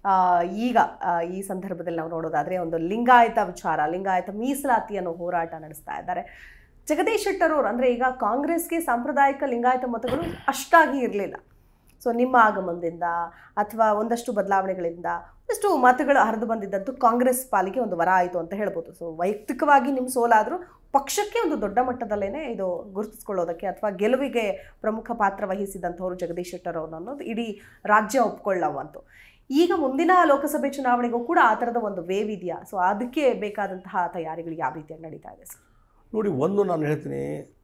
ಈಗ ಈ ಸಂದರ್ಭದಲ್ಲಿ ನಾವು ನೋಡೋದಾದರೆ ಒಂದು ಲಿಂಗಾಯತ ವಿಚಾರ, ಲಿಂಗಾಯತ ಮೀಸಲಾತಿ ಅನ್ನೋ ಹೋರಾಟ ನಡೆಸ್ತಾ ಇದ್ದಾರೆ. ಜಗದೀಶ್ ಶೆಟ್ಟರ್ ಅವರು ಅಂದರೆ ಈಗ ಕಾಂಗ್ರೆಸ್ಗೆ ಸಾಂಪ್ರದಾಯಿಕ ಲಿಂಗಾಯತ ಮತಗಳು ಅಷ್ಟಾಗಿ ಇರಲಿಲ್ಲ. ಸೊ ನಿಮ್ಮ ಆಗಮನದಿಂದ ಅಥವಾ ಒಂದಷ್ಟು ಬದಲಾವಣೆಗಳಿಂದ ಒಂದಷ್ಟು ಮತಗಳು ಹರಿದು ಬಂದಿದ್ದಂತೂ ಕಾಂಗ್ರೆಸ್ ಪಾಲಿಗೆ ಒಂದು ವರ ಆಯಿತು ಅಂತ ಹೇಳ್ಬೋದು. ಸೊ ವೈಯಕ್ತಿಕವಾಗಿ ನಿಮ್ಮ ಸೋಲಾದರೂ ಪಕ್ಷಕ್ಕೆ ಒಂದು ದೊಡ್ಡ ಮಟ್ಟದಲ್ಲೇ ಇದು ಗುರುತಿಸ್ಕೊಳ್ಳೋದಕ್ಕೆ ಅಥವಾ ಗೆಲುವಿಗೆ ಪ್ರಮುಖ ಪಾತ್ರ ವಹಿಸಿದಂಥವ್ರು ಜಗದೀಶ್ ಶೆಟ್ಟರ್ ಅವರು ಅನ್ನೋದು ಇಡೀ ರಾಜ್ಯ ಒಪ್ಕೊಳ್ಳುವಂತು. ಈಗ ಮುಂದಿನ ಲೋಕಸಭೆ ಚುನಾವಣೆಗೂ ಕೂಡ ಆ ಥರದ ಒಂದು ವೇವ್ ಇದೆಯಾ? ಸೊ ಅದಕ್ಕೆ ಬೇಕಾದಂತಹ ತಯಾರಿಗಳು ಯಾವ ರೀತಿಯಾಗಿ ನಡೀತಾ ಇದೆ ಸರ್? ನೋಡಿ, ಒಂದು ನಾನು ಹೇಳ್ತೀನಿ,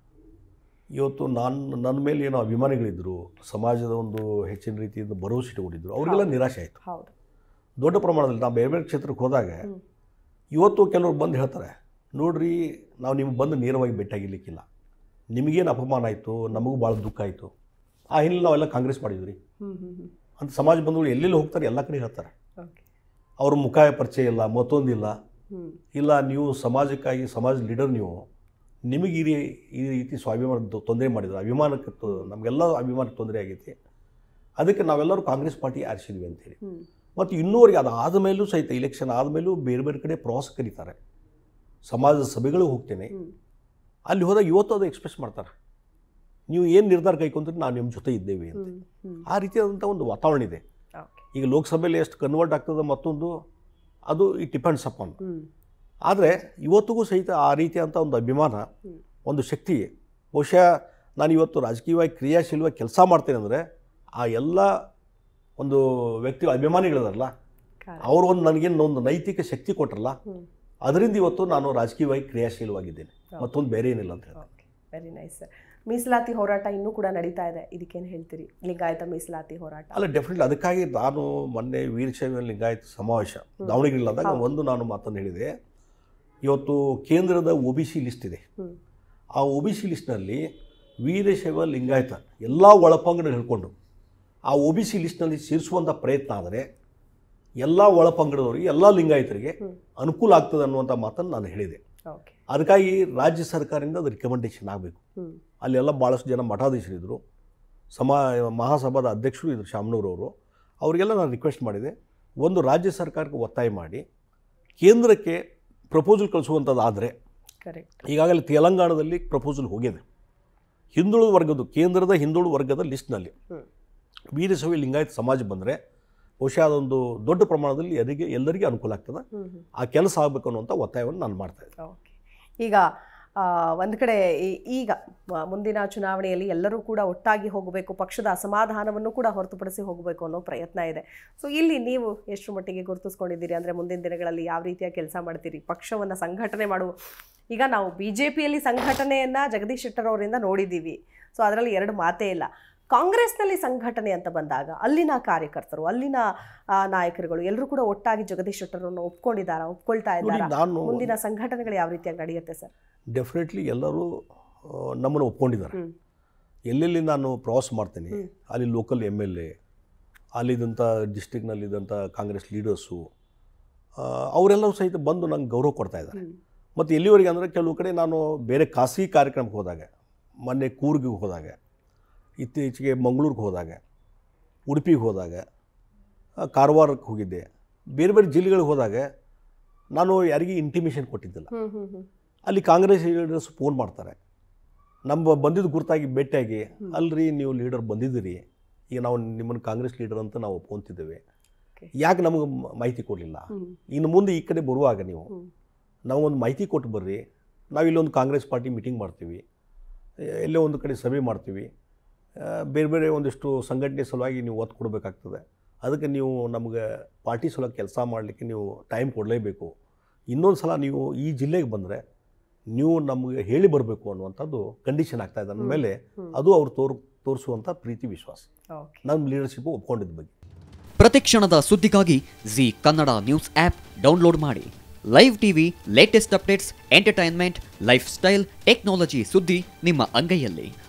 ಇವತ್ತು ನನ್ನ ಮೇಲೆ ಏನೋ ಅಭಿಮಾನಿಗಳಿದ್ದರು, ಸಮಾಜದ ಒಂದು ಹೆಚ್ಚಿನ ರೀತಿಯಿಂದ ಭರವಸೆ ಇಟ್ಟುಕೊಂಡಿದ್ರು, ಅವರಿಗೆಲ್ಲ ನಿರಾಶೆ ಆಯಿತು. ಹೌದು, ದೊಡ್ಡ ಪ್ರಮಾಣದಲ್ಲಿ. ನಾವು ಬೇರೆ ಬೇರೆ ಕ್ಷೇತ್ರಕ್ಕೆ ಹೋದಾಗ ಇವತ್ತು ಕೆಲವರು ಬಂದು ಹೇಳ್ತಾರೆ, ನೋಡ್ರಿ ನಾವು ನಿಮ್ಗೆ ಬಂದು ನೇರವಾಗಿ ಭೇಟಿಯಾಗಿರ್ಲಿಕ್ಕಿಲ್ಲ, ನಿಮಗೇನು ಅಪಮಾನ ಆಯಿತು, ನಮಗೂ ಭಾಳ ದುಃಖ ಆಯಿತು, ಆ ಹಿನ್ನೆಲೆ ನಾವೆಲ್ಲ ಕಾಂಗ್ರೆಸ್ ಮಾಡಿದ್ವಿ ಅಂತ ಸಮಾಜ ಬಂಧುಗಳು ಎಲ್ಲೆಲ್ಲಿ ಹೋಗ್ತಾರೆ ಎಲ್ಲ ಕಡೆ ಹೇಳ್ತಾರೆ. ಅವ್ರ ಮುಖ ಪರಿಚಯ ಇಲ್ಲ, ಮತ್ತೊಂದಿಲ್ಲ, ಇಲ್ಲ ನೀವು ಸಮಾಜಕ್ಕಾಗಿ ಸಮಾಜ ಲೀಡರ್, ನಿಮಗೆ ಈ ರೀತಿ ಸ್ವಾಭಿಮಾನ ತೊಂದರೆ ಮಾಡಿದ್ರು, ಅಭಿಮಾನಕ್ಕೆ ನಮಗೆಲ್ಲ ಅಭಿಮಾನಕ್ಕೆ ತೊಂದರೆ ಆಗೈತಿ, ಅದಕ್ಕೆ ನಾವೆಲ್ಲರೂ ಕಾಂಗ್ರೆಸ್ ಪಾರ್ಟಿ ಆರಿಸಿದ್ವಿ ಅಂತೇಳಿ. ಮತ್ತು ಇನ್ನೂವರೆಗೆ ಅದಾದ ಮೇಲೂ ಸಹಿತ ಇಲೆಕ್ಷನ್ ಆದಮೇಲೂ ಬೇರೆ ಬೇರೆ ಕಡೆ ಪ್ರವಾಸ ಕರೀತಾರೆ, ಸಮಾಜದ ಸಭೆಗಳಿಗೆ ಹೋಗ್ತೇನೆ, ಅಲ್ಲಿ ಹೋದಾಗ ಇವತ್ತು ಅದು ಎಕ್ಸ್ಪ್ರೆಸ್ ಮಾಡ್ತಾರೆ, ನೀವು ಏನು ನಿರ್ಧಾರ ಕೈಕೊಂಡ್ರೆ ನಾವು ನಿಮ್ಮ ಜೊತೆ ಇದ್ದೇವೆ ಅಂತ. ಆ ರೀತಿಯಾದಂಥ ಒಂದು ವಾತಾವರಣ ಇದೆ. ಈಗ ಲೋಕಸಭೆಯಲ್ಲಿ ಎಷ್ಟು ಕನ್ವರ್ಟ್ ಆಗ್ತದೆ ಮತ್ತೊಂದು, ಅದು ಇಟ್ ಡಿಪೆಂಡ್ಸ್ ಅಪಾನ್. ಆದರೆ ಇವತ್ತಿಗೂ ಸಹಿತ ಆ ರೀತಿಯಾದಂಥ ಒಂದು ಅಭಿಮಾನ, ಒಂದು ಶಕ್ತಿ. ಬಹುಶಃ ನಾನು ಇವತ್ತು ರಾಜಕೀಯವಾಗಿ ಕ್ರಿಯಾಶೀಲವಾಗಿ ಕೆಲಸ ಮಾಡ್ತೇನೆ ಅಂದರೆ ಆ ಎಲ್ಲ ಒಂದು ವ್ಯಕ್ತಿಗಳ ಅಭಿಮಾನಿಗಳಿದಾರಲ್ಲ, ಅವರು ಒಂದು ನನಗೇನು ಒಂದು ನೈತಿಕ ಶಕ್ತಿ ಕೊಟ್ಟರಲ್ಲ, ಅದರಿಂದ ಇವತ್ತು ನಾನು ರಾಜಕೀಯವಾಗಿ ಕ್ರಿಯಾಶೀಲವಾಗಿದ್ದೇನೆ, ಮತ್ತೊಂದು ಬೇರೆ ಏನಿಲ್ಲ ಅಂತ ಹೇಳ್ತಾರೆ. Very nice sir. ಮೀಸಲಾತಿ ಹೋರಾಟ ಇನ್ನೂ ಕೂಡ ನಡೀತಾ ಇದೆ, ಇದಕ್ಕೇನು ಹೇಳ್ತೀರಿ? ಲಿಂಗಾಯತ ಮೀಸಲಾತಿ ಹೋರಾಟ ಅಲ್ಲ, ಡೆಫಿನೆಟ್ಲಿ. ಅದಕ್ಕಾಗಿ ನಾನು ಮೊನ್ನೆ ವೀರಶೈವ ಲಿಂಗಾಯತ ಸಮಾವೇಶ ದಾವಣಗೆರೆಯಲ್ಲಾದಾಗ ಒಂದು ನಾನು ಮಾತನ್ನು ಹೇಳಿದೆ. ಇವತ್ತು ಕೇಂದ್ರದ OBC ಲಿಸ್ಟ್ ಇದೆ, ಆ OBC ಲಿಸ್ಟ್ನಲ್ಲಿ ವೀರಶೈವ ಲಿಂಗಾಯತ ಎಲ್ಲ ಒಳಪಂಗಡ ಹಿಡ್ಕೊಂಡು ಆ OBC ಲಿಸ್ಟ್ನಲ್ಲಿ ಸೇರಿಸುವಂಥ ಪ್ರಯತ್ನ ಆದರೆ ಎಲ್ಲ ಒಳಪಂಗಡದವರಿಗೆ, ಎಲ್ಲ ಲಿಂಗಾಯತರಿಗೆ ಅನುಕೂಲ ಆಗ್ತದೆ ಅನ್ನುವಂಥ ಮಾತನ್ನು ನಾನು ಹೇಳಿದೆ. ಅದಕ್ಕಾಗಿ ರಾಜ್ಯ ಸರ್ಕಾರದಿಂದ ಅದು ರಿಕಮೆಂಡೇಷನ್ ಆಗಬೇಕು. ಅಲ್ಲೆಲ್ಲ ಭಾಳಷ್ಟು ಜನ ಮಠಾಧೀಶರಿದ್ದರು, ಮಹಾಸಭಾದ ಅಧ್ಯಕ್ಷರು ಇದ್ರು ಶಾಮನೂರವರು, ಅವರಿಗೆಲ್ಲ ನಾನು ರಿಕ್ವೆಸ್ಟ್ ಮಾಡಿದೆ, ಒಂದು ರಾಜ್ಯ ಸರ್ಕಾರಕ್ಕೆ ಒತ್ತಾಯ ಮಾಡಿ ಕೇಂದ್ರಕ್ಕೆ ಪ್ರಪೋಸಲ್ ಕಳಿಸುವಂಥದ್ದಾದರೆ, ಈಗಾಗಲೇ ತೆಲಂಗಾಣದಲ್ಲಿ ಪ್ರಪೋಸಲ್ ಹೋಗಿದೆ, ಹಿಂದುಳಿದ ವರ್ಗದ ಕೇಂದ್ರದ ಹಿಂದುಳಿದ ವರ್ಗದ ಲಿಸ್ಟ್ನಲ್ಲಿ ವೀರಶೈವ ಲಿಂಗಾಯತ ಸಮಾಜ ಬಂದರೆ ಬಹುಶಃ ಅದೊಂದು ದೊಡ್ಡ ಪ್ರಮಾಣದಲ್ಲಿ ಎಲ್ಲರಿಗೂ ಅನುಕೂಲ ಆಗ್ತದೆ. ಆ ಕೆಲಸ ಆಗಬೇಕು ಅನ್ನುವಂಥ ಒತ್ತಾಯವನ್ನು ನಾನು ಮಾಡ್ತಾಯಿದ್ದೆ. ಈಗ ಒಂದು ಕಡೆ ಈಗ ಮುಂದಿನ ಚುನಾವಣೆಯಲ್ಲಿ ಎಲ್ಲರೂ ಕೂಡ ಒಟ್ಟಾಗಿ ಹೋಗಬೇಕು, ಪಕ್ಷದ ಅಸಮಾಧಾನವನ್ನು ಕೂಡ ಹೊರತುಪಡಿಸಿ ಹೋಗಬೇಕು ಅನ್ನೋ ಪ್ರಯತ್ನ ಇದೆ. ಸೊ ಇಲ್ಲಿ ನೀವು ಎಷ್ಟು ಮಟ್ಟಿಗೆ ಗುರುತಿಸ್ಕೊಂಡಿದ್ದೀರಿ? ಅಂದರೆ ಮುಂದಿನ ದಿನಗಳಲ್ಲಿ ಯಾವ ರೀತಿಯ ಕೆಲಸ ಮಾಡ್ತೀರಿ? ಪಕ್ಷವನ್ನು ಸಂಘಟನೆ ಮಾಡುವ, ಈಗ ನಾವು BJPಯಲ್ಲಿ ಸಂಘಟನೆಯನ್ನು ಜಗದೀಶ್ ಶೆಟ್ಟರ್ ಅವರಿಂದ ನೋಡಿದ್ದೀವಿ, ಸೊ ಅದರಲ್ಲಿ ಎರಡು ಮಾತೇ ಇಲ್ಲ. ಕಾಂಗ್ರೆಸ್ನಲ್ಲಿ ಸಂಘಟನೆ ಅಂತ ಬಂದಾಗ ಅಲ್ಲಿನ ಕಾರ್ಯಕರ್ತರು, ಅಲ್ಲಿನ ನಾಯಕರುಗಳು ಎಲ್ಲರೂ ಕೂಡ ಒಟ್ಟಾಗಿ ಜಗದೀಶ್ ಶೆಟ್ಟರನ್ನು ಒಪ್ಕೊಳ್ತಾ ಇದ್ದಾರೆ. ಮುಂದಿನ ಸಂಘಟನೆಗಳು ಯಾವ ರೀತಿಯಾಗಿ ನಡೆಯುತ್ತೆ ಸರ್? ಡೆಫಿನೆಟ್ಲಿ ಎಲ್ಲರೂ ನಮ್ಮನ್ನು ಒಪ್ಕೊಂಡಿದ್ದಾರೆ. ಎಲ್ಲೆಲ್ಲಿ ನಾನು ಪ್ರವಾಸ ಮಾಡ್ತೀನಿ ಅಲ್ಲಿ ಲೋಕಲ್ MLA, ಅಲ್ಲಿದ್ದಂಥ ಡಿಸ್ಟ್ರಿಕ್ನಲ್ಲಿದ್ದಂಥ ಕಾಂಗ್ರೆಸ್ ಲೀಡರ್ಸು, ಅವರೆಲ್ಲರೂ ಸಹಿತ ಬಂದು ನಂಗೆ ಗೌರವ ಕೊಡ್ತಾ ಇದ್ದಾರೆ. ಮತ್ತು ಎಲ್ಲಿವರೆಗೆ ಅಂದರೆ ಕೆಲವು ಕಡೆ ನಾನು ಬೇರೆ ಖಾಸಗಿ ಕಾರ್ಯಕ್ರಮಕ್ಕೆ ಹೋದಾಗ, ಮೊನ್ನೆ ಕೂರ್ಗಿಗೆ ಹೋದಾಗ, ಇತ್ತೀಚೆಗೆ ಮಂಗಳೂರಿಗೆ ಹೋದಾಗ, ಉಡುಪಿಗೆ ಹೋದಾಗ, ಕಾರವಾರಕ್ಕೆ ಹೋಗಿದ್ದೆ, ಬೇರೆ ಬೇರೆ ಜಿಲ್ಲೆಗಳಿಗೆ ಹೋದಾಗ ನಾನು ಯಾರಿಗೂ ಇಂಟಿಮೇಷನ್ ಕೊಟ್ಟಿದ್ದಿಲ್ಲ. ಅಲ್ಲಿ ಕಾಂಗ್ರೆಸ್ ಲೀಡರ್ಸ್ ಫೋನ್ ಮಾಡ್ತಾರೆ, ನಮ್ಮ ಬಂದಿದ್ದು ಗುರುತಾಗಿ ಭೇಟಿಯಾಗಿ, ಅಲ್ರಿ ನೀವು ಲೀಡರ್ ಬಂದಿದ್ದೀರಿ, ಈಗ ನಾವು ನಿಮ್ಮನ್ನು ಕಾಂಗ್ರೆಸ್ ಲೀಡರ್ ಅಂತ ನಾವು ಒಪ್ಕೊತಿದ್ದೇವೆ, ಯಾಕೆ ನಮಗೆ ಮಾಹಿತಿ ಕೊಡಲಿಲ್ಲ? ಇನ್ನು ಮುಂದೆ ಈ ಕಡೆ ಬರುವಾಗ ನೀವು ನಾವೊಂದು ಮಾಹಿತಿ ಕೊಟ್ಟು ಬರ್ರಿ, ನಾವಿಲ್ಲೊಂದು ಕಾಂಗ್ರೆಸ್ ಪಾರ್ಟಿ ಮೀಟಿಂಗ್ ಮಾಡ್ತೀವಿ, ಎಲ್ಲೇ ಒಂದು ಕಡೆ ಸಭೆ ಮಾಡ್ತೀವಿ, ಬೇರೆ ಬೇರೆ ಒಂದಿಷ್ಟು ಸಂಘಟನೆ ಸಲುವಾಗಿ ನೀವು ಒತ್ತು ಕೊಡಬೇಕಾಗ್ತದೆ, ಅದಕ್ಕೆ ನೀವು ನಮಗೆ ಪಾರ್ಟಿ ಸಲುವಾಗಿ ಕೆಲಸ ಮಾಡಲಿಕ್ಕೆ ನೀವು ಟೈಮ್ ಕೊಡಲೇಬೇಕು, ಇನ್ನೊಂದು ಸಲ ನೀವು ಈ ಜಿಲ್ಲೆಗೆ ಬಂದರೆ ನೀವು ನಮಗೆ ಹೇಳಿ ಬರಬೇಕು ಅನ್ನುವಂಥದ್ದು ಕಂಡೀಷನ್ ಆಗ್ತಾಯಿದೆ. ಅಂದ ಮೇಲೆ ಅದು ಅವ್ರು ತೋರಿಸುವಂಥ ಪ್ರೀತಿ ವಿಶ್ವಾಸ ನಮ್ಮ ಲೀಡರ್ಶಿಪ್ ಒಪ್ಕೊಂಡಿದ್ದ ಬಗ್ಗೆ. ಪ್ರತಿಕ್ಷಣದ ಸುದ್ದಿಗಾಗಿ Zee Kannada news app download ಮಾಡಿ. Live TV, latest updates, entertainment, lifestyle, technology ಸುದ್ದಿ ನಿಮ್ಮ ಅಂಗೈಯಲ್ಲಿ.